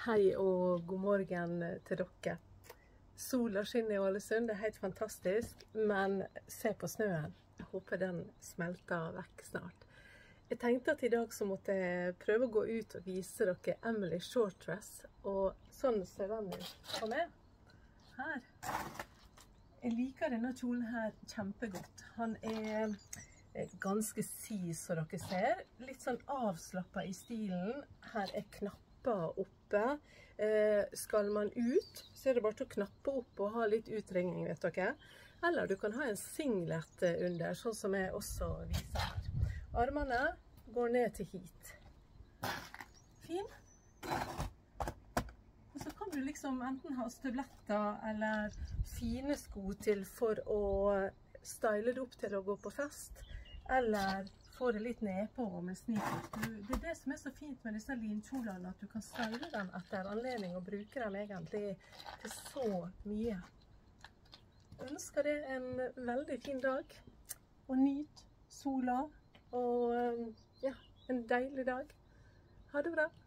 Hei og god morgen til dere. Sola skinner i Ålesund, det er helt fantastisk, men se på snøen. Jeg håper den smelter vekk snart. Jeg tenkte at i dag så måtte jeg prøve å gå ut og vise dere Emily shortdress, og sånn ser den ut på meg. Her. Jeg liker denne kjolen her kjempegodt. Han er ganske sis, som dere ser. Litt sånn avslappet i stilen. Her er knapper oppe. Skal man ut, så er det bare til å knappe opp og ha litt utringning, vet dere. Eller du kan ha en singlet under, sånn som jeg også viser her. Armene går ned til hit. Fin. Og så kan du liksom enten ha støvletter eller fine sko til for å style det opp til å gå på fest, eller få det litt nedpå med sneakers. Det er det som er så fint med disse linkjolene, at du kan style dem etter anledning og bruke dem egentlig til så mye. Jeg ønsker deg en veldig fin dag, og nyt sola, og ja, en deilig dag. Ha det bra!